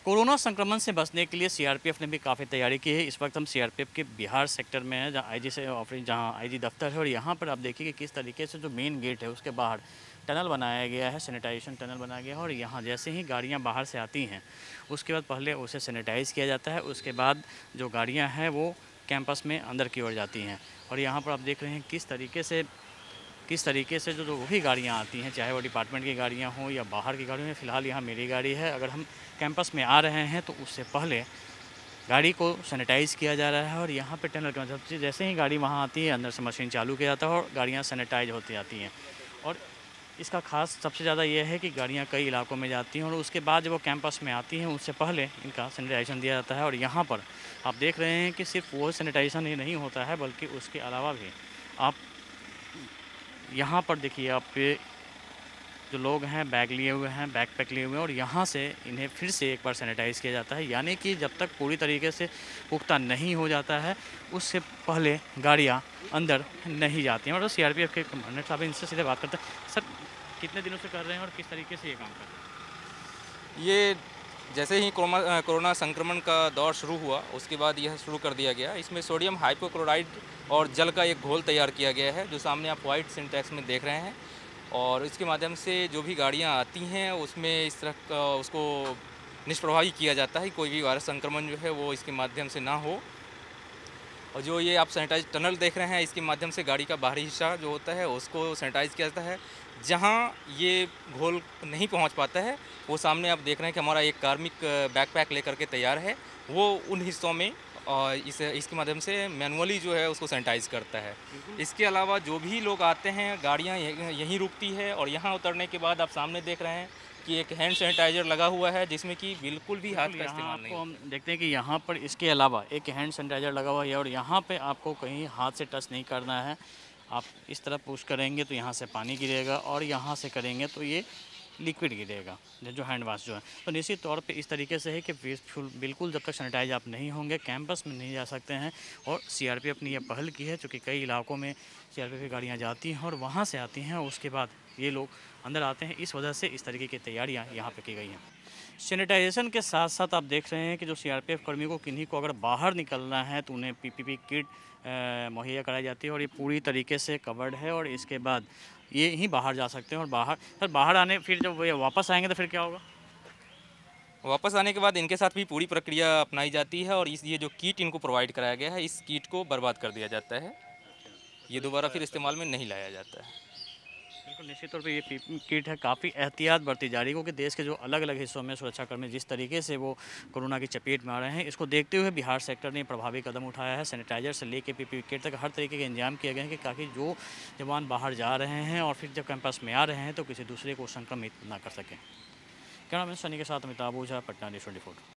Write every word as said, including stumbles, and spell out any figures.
Corona संक्रमण से बचने के लिए सीआरपीएफ ने भी काफ़ी तैयारी की है। इस वक्त हम सीआरपीएफ के बिहार सेक्टर में हैं, जहाँ आईजी से ऑफिस जहाँ आईजी दफ्तर है, और यहाँ पर आप देखिए कि किस तरीके से जो मेन गेट है उसके बाहर टनल बनाया गया है, सैनिटाइजेशन टनल बनाया गया है। और यहाँ जैसे ही गाड़ियाँ बाहर से आती हैं उसके बाद पहले उसे सैनिटाइज़ किया जाता है, उसके बाद जो गाड़ियाँ हैं वो कैंपस में अंदर की ओर जाती हैं। और यहाँ पर आप देख रहे हैं किस तरीके से किस तरीके से जो जो वही गाड़ियाँ आती हैं, चाहे वो डिपार्टमेंट की गाड़ियाँ हों या बाहर की गाड़ियाँ हों। फ़िलहाल यहाँ मेरी गाड़ी है। अगर हम कैंपस में आ रहे हैं तो उससे पहले गाड़ी को सैनिटाइज़ किया जा रहा है। और यहाँ पे टनल के मतलब से जैसे ही गाड़ी वहाँ आती है, अंदर से मशीन चालू किया जाता है और गाड़ियाँ सैनिटाइज होती जाती हैं। और इसका ख़ास सबसे ज़्यादा ये है कि गाड़ियाँ कई इलाकों में जाती हैं और उसके बाद जब वो कैंपस में आती हैं उससे पहले इनका सैनिटाइजेशन दिया जाता है। और यहाँ पर आप देख रहे हैं कि सिर्फ वो सैनिटाइजेशन ही नहीं होता है, बल्कि उसके अलावा भी आप यहाँ पर देखिए, आप ये जो लोग हैं बैग लिए हुए हैं, बैकपैक लिए हुए हैं, और यहाँ से इन्हें फिर से एक बार सैनिटाइज़ किया जाता है। यानी कि जब तक पूरी तरीके से पुख्ता नहीं हो जाता है उससे पहले गाड़ियाँ अंदर नहीं जाती हैं। और सीआरपीएफ के कमांडेंट साहब इनसे सीधे बात करते हैं। सर, कितने दिनों से कर रहे हैं और किस तरीके से ये काम कर रहे हैं? ये जैसे ही कोरोना अ, कोरोना संक्रमण का दौर शुरू हुआ, उसके बाद यह शुरू कर दिया गया। इसमें सोडियम हाइपोक्लोराइड और जल का एक घोल तैयार किया गया है, जो सामने आप वाइट सिंटेक्स में देख रहे हैं। और इसके माध्यम से जो भी गाड़ियाँ आती हैं उसमें इस तरह का उसको निष्प्रभावी किया जाता है, कोई भी वायरस संक्रमण जो है वो इसके माध्यम से ना हो। और जो ये आप सैनिटाइज टनल देख रहे हैं, इसके माध्यम से गाड़ी का बाहरी हिस्सा जो होता है उसको सैनिटाइज किया जाता है। जहाँ ये घोल नहीं पहुँच पाता है, वो सामने आप देख रहे हैं कि हमारा एक कार्मिक बैकपैक लेकर के तैयार है, वो उन हिस्सों में अ, इस इसके माध्यम से मैनुअली जो है उसको सैनिटाइज करता है। इसके अलावा जो भी लोग आते हैं, गाड़ियाँ यहीं यहीं रुकती है और यहाँ उतरने के बाद आप सामने देख रहे हैं कि एक हैंड सैनिटाइज़र लगा हुआ है, जिसमें कि बिल्कुल भी हाथ बिल्कुल, का यहाँ इस्तेमाल नहीं आपको हम होता है। देखते हैं कि यहाँ पर इसके अलावा एक हैंड सैनिटाइज़र लगा हुआ है और यहाँ पे आपको कहीं हाथ से टच नहीं करना है। आप इस तरफ पुश करेंगे तो यहाँ से पानी गिरेगा और यहाँ से करेंगे तो ये लिक्विड गिरेगा, जो जो हैंड वॉश जो है। तो निश्चित तौर पे इस तरीके से है कि बिल्कुल बिल्कुल जब तक सैनिटाइज आप नहीं होंगे कैंपस में नहीं जा सकते हैं। और सीआरपीएफ ने यह पहल की है, चूँकि कई इलाकों में सीआरपीएफ की गाड़ियाँ जाती हैं और वहाँ से आती हैं, उसके बाद ये लोग अंदर आते हैं। इस वजह से इस तरीके की तैयारियाँ यहाँ पे की गई हैं। सैनिटाइजेशन के साथ साथ आप देख रहे हैं कि जो सीआरपीएफ कर्मियों को किन्हीं को अगर बाहर निकलना है तो उन्हें पीपीपी किट अ, मुहैया कराई जाती है और ये पूरी तरीके से कवर्ड है। और इसके बाद ये ही बाहर जा सकते हैं। और बाहर सर बाहर आने फिर जब ये वापस आएंगे तो फिर क्या होगा? वापस आने के बाद इनके साथ भी पूरी प्रक्रिया अपनाई जाती है और इस ये जो किट इनको प्रोवाइड कराया गया है, इस किट को बर्बाद कर दिया जाता है। ये तो दोबारा इसका फिर इस्तेमाल में नहीं लाया जाता है। बिल्कुल निश्चित तौर पे ये पीपी किट है, काफ़ी एहतियात बरती जा रही है, क्योंकि देश के जो अलग अलग हिस्सों में सुरक्षाकर्मी जिस तरीके से वो कोरोना की चपेट में आ रहे हैं, इसको देखते हुए बिहार सेक्टर ने प्रभावी कदम उठाया है। सैनिटाइजर से लेके पीपी किट तक हर तरीके के इंतजाम किए गए हैं कि ताकि जो जवान बाहर जा रहे हैं और फिर जब कैंपस में आ रहे हैं तो किसी दूसरे को संक्रमित ना कर सकें। कैमरामैन सनी के साथ Amitabh Ojha, Patna news twenty four.